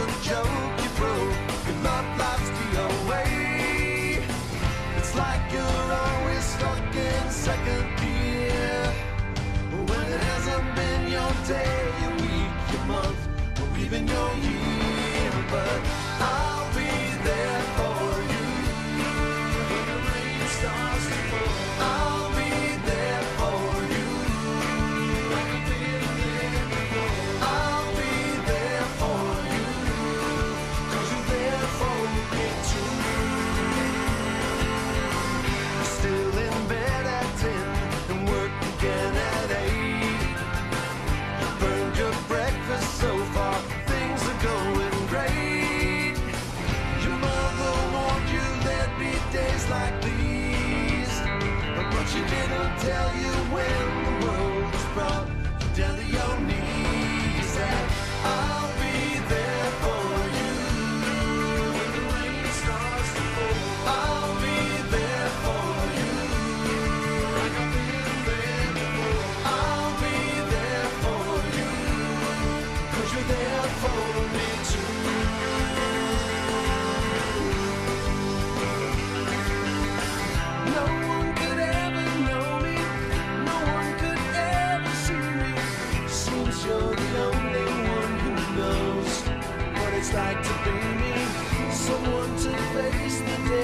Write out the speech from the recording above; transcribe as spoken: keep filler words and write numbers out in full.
a joke you broke. Your love life's the way. It's like you're always stuck in second gear. When it hasn't been your day, your week, your month, or even your year. But I'll be there for you when the rain starts to fall. I'll be there for you like I've been there before. I'll be there for you 'cause you're there for me too. You're still in bed at ten and work again at eight. You burned your breakfast so far, things are going great. Your mother warned you there'd be days like these, but she didn't tell you when the world was brought you down to your knees. And I'll be there for you when the rain starts to fall. I'll be there for you like I've been there before. I'll be there for you 'cause you're there for me too. No one could ever know me, no one could ever see me. Seems you're the only one who knows what it's like to be me. Someone to face the day